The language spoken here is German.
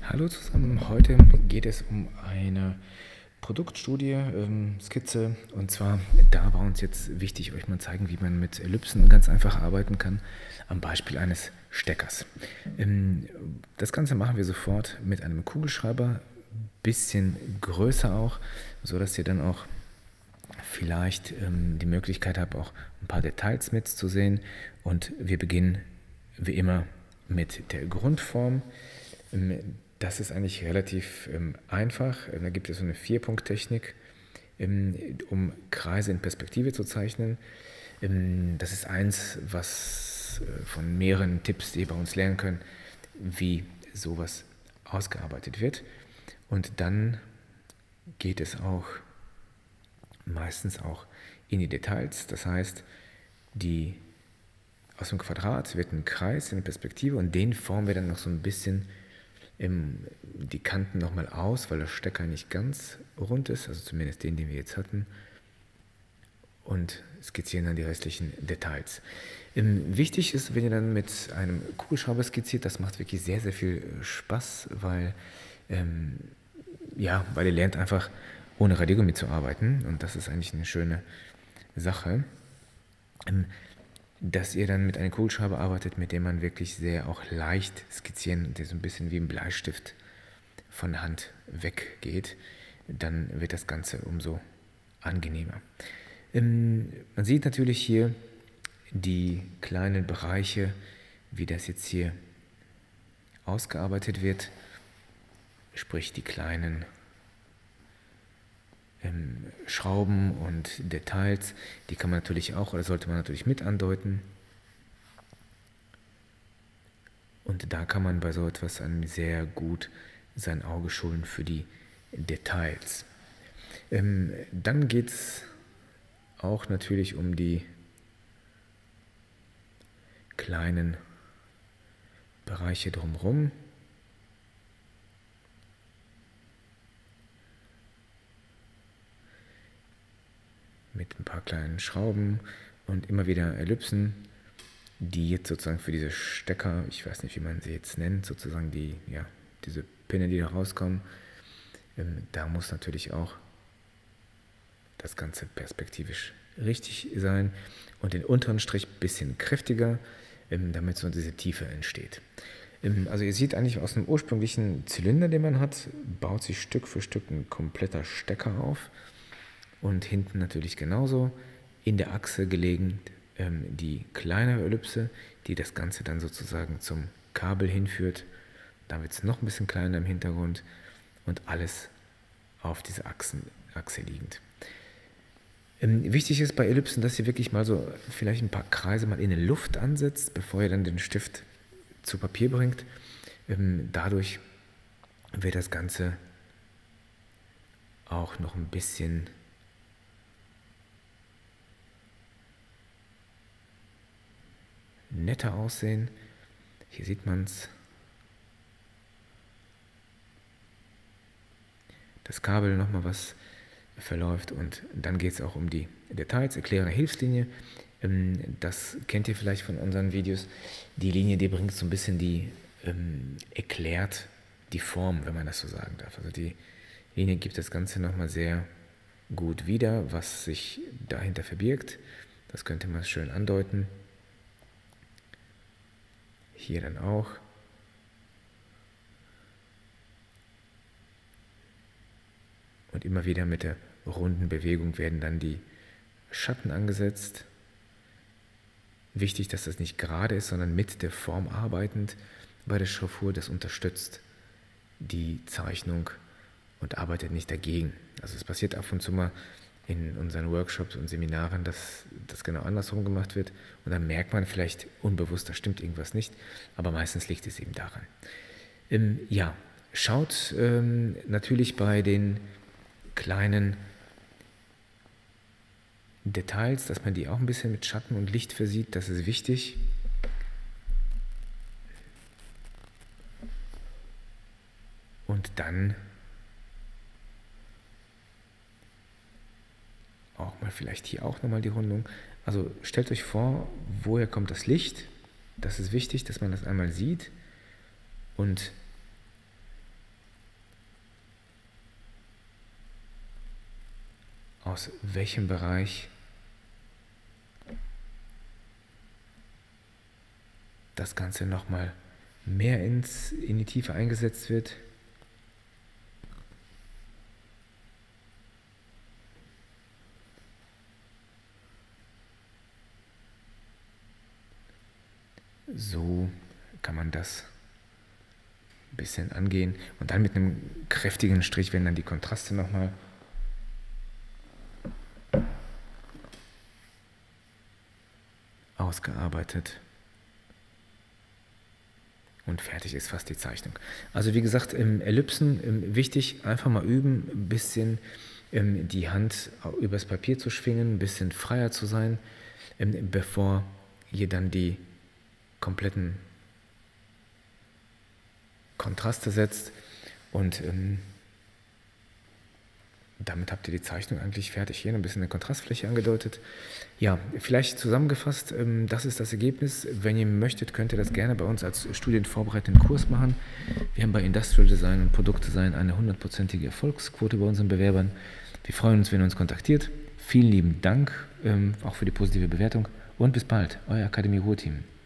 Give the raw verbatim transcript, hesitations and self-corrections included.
Hallo zusammen, heute geht es um eine Produktstudie, ähm, Skizze, und zwar, da war uns jetzt wichtig, euch mal zeigen, wie man mit Ellipsen ganz einfach arbeiten kann, am Beispiel eines Steckers. Ähm, das Ganze machen wir sofort mit einem Kugelschreiber, bisschen größer auch, so dass ihr dann auch vielleicht ähm, die Möglichkeit habt, auch ein paar Details mitzusehen, und wir beginnen wie immer mit der Grundform. Ähm, Das ist eigentlich relativ ähm, einfach. Da gibt es so eine Vier-Punkt-Technik, ähm, um Kreise in Perspektive zu zeichnen. Ähm, das ist eins, was äh, von mehreren Tipps, die ihr bei uns lernen könnt, wie sowas ausgearbeitet wird. Und dann geht es auch meistens auch in die Details. Das heißt, die, aus dem Quadrat wird ein Kreis in der Perspektive, und den formen wir dann noch so ein bisschen im, die Kanten nochmal aus, weil der Stecker nicht ganz rund ist, also zumindest den, den wir jetzt hatten, und skizzieren dann die restlichen Details. Ähm, wichtig ist, wenn ihr dann mit einem Kugelschreiber skizziert, das macht wirklich sehr, sehr viel Spaß, weil, ähm, ja, weil ihr lernt einfach ohne Radiergummi zu arbeiten, und das ist eigentlich eine schöne Sache. Ähm, dass ihr dann mit einem Kugelschreiber arbeitet, mit dem man wirklich sehr auch leicht skizzieren, der so ein bisschen wie ein Bleistift von der Hand weggeht, dann wird das Ganze umso angenehmer. Ähm, man sieht natürlich hier die kleinen Bereiche, wie das jetzt hier ausgearbeitet wird, sprich die kleinen ähm, Schrauben und Details, die kann man natürlich auch, oder sollte man natürlich mit andeuten. Und da kann man bei so etwas sehr gut sein Auge schulen für die Details. Ähm, dann geht es auch natürlich um die kleinen Bereiche drumherum. Mit ein paar kleinen Schrauben und immer wieder Ellipsen, die jetzt sozusagen für diese Stecker, ich weiß nicht, wie man sie jetzt nennt, sozusagen die, ja, diese Pinne, die da rauskommen, ähm, da muss natürlich auch das Ganze perspektivisch richtig sein, und den unteren Strich ein bisschen kräftiger, ähm, damit so diese Tiefe entsteht. Ähm, also ihr seht eigentlich, aus dem ursprünglichen Zylinder, den man hat, baut sich Stück für Stück ein kompletter Stecker auf, und hinten natürlich genauso in der Achse gelegen ähm, die kleinere Ellipse, die das Ganze dann sozusagen zum Kabel hinführt. Da wird es noch ein bisschen kleiner im Hintergrund, und alles auf dieser Achsen, Achse liegend. Ähm, wichtig ist bei Ellipsen, dass ihr wirklich mal so vielleicht ein paar Kreise mal in die Luft ansetzt, bevor ihr dann den Stift zu Papier bringt. Ähm, dadurch wird das Ganze auch noch ein bisschen netter aussehen. Hier sieht man es. Das Kabel nochmal, was verläuft, und dann geht es auch um die Details. Erklärende Hilfslinie, das kennt ihr vielleicht von unseren Videos. Die Linie, die bringt so ein bisschen die, ähm, erklärt die Form, wenn man das so sagen darf. Also die Linie gibt das Ganze nochmal sehr gut wieder, was sich dahinter verbirgt. Das könnte man schön andeuten. Hier dann auch. Und immer wieder mit der runden Bewegung werden dann die Schatten angesetzt. Wichtig, dass das nicht gerade ist, sondern mit der Form arbeitend bei der Schraffur. Das unterstützt die Zeichnung und arbeitet nicht dagegen. Also es passiert ab und zu mal in unseren Workshops und Seminaren, dass das genau andersrum gemacht wird, und dann merkt man vielleicht unbewusst, da stimmt irgendwas nicht, aber meistens liegt es eben daran. Ähm, ja, schaut ähm, natürlich bei den kleinen Details, dass man die auch ein bisschen mit Schatten und Licht versieht, das ist wichtig. Und dann auch mal vielleicht hier auch nochmal die Rundung. Also stellt euch vor, woher kommt das Licht? Das ist wichtig, dass man das einmal sieht, und aus welchem Bereich das Ganze nochmal mehr ins, in die Tiefe eingesetzt wird. So kann man das ein bisschen angehen und dann mit einem kräftigen Strich werden dann die Kontraste nochmal ausgearbeitet. Und fertig ist fast die Zeichnung. Also wie gesagt, im Ellipsen ähm, wichtig, einfach mal üben, ein bisschen ähm, die Hand übers Papier zu schwingen, ein bisschen freier zu sein, ähm, bevor ihr dann die kompletten Kontraste setzt. Und ähm, damit habt ihr die Zeichnung eigentlich fertig. Hier ein bisschen eine Kontrastfläche angedeutet. Ja, vielleicht zusammengefasst, ähm, das ist das Ergebnis. Wenn ihr möchtet, könnt ihr das gerne bei uns als studienvorbereitenden Kurs machen. Wir haben bei Industrial Design und Produktdesign eine hundertprozentige Erfolgsquote bei unseren Bewerbern. Wir freuen uns, wenn ihr uns kontaktiert. Vielen lieben Dank, ähm, auch für die positive Bewertung und bis bald, euer Akademie Ruhr-Team.